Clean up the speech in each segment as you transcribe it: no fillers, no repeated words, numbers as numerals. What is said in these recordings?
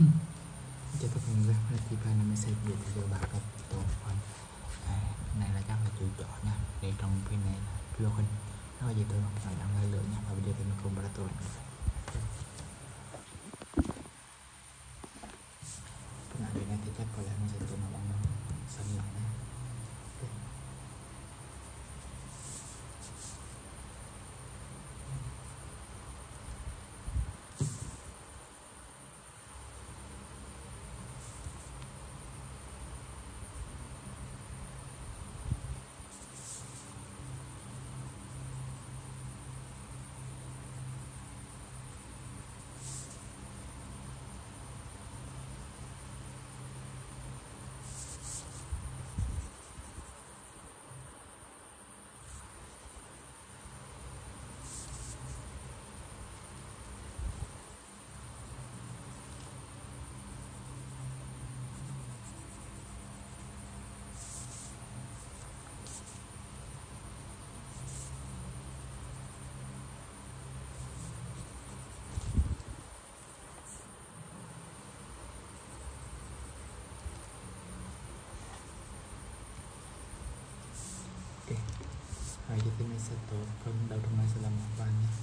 cho các bạn là thì bài này mình sẽ dạy cho bạn các tổ phần này là chắc là chữ chọn nha, để trong phim này là login nó là gì tôi nói đang hơi lượng nha, và bây giờ thì mình cùng bắt đầu cái này này thì chắc có lẽ mình sẽ tụi nó bằng sân lại nha. Rồi thì mình sẽ tổ phần đầu trong này sẽ là một bài nhé.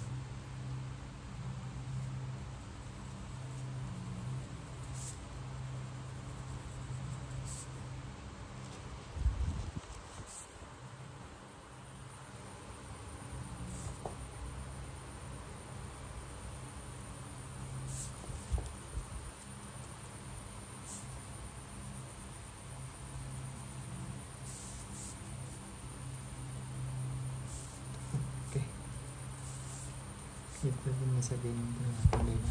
Jadi mình sẽ đến đây này.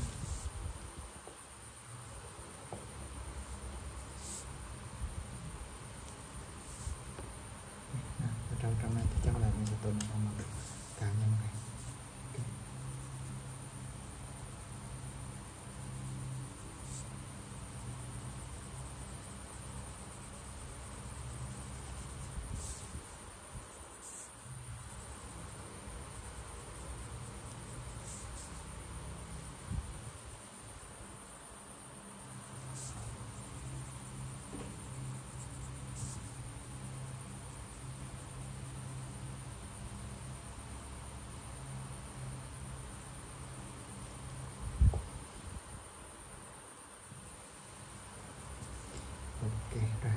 Trong này thì chắc là mình sẽ tồn vào mặt cá nhân này. Ok rồi.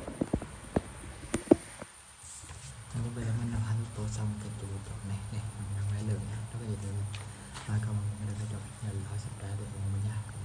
Bây giờ mình đã hoàn tất xong cái chủ chọn này, này mình đang lấy lượng nha, rất là dễ thương. Và còn mình đã chọn nhà lối sắp ra được của mình nha.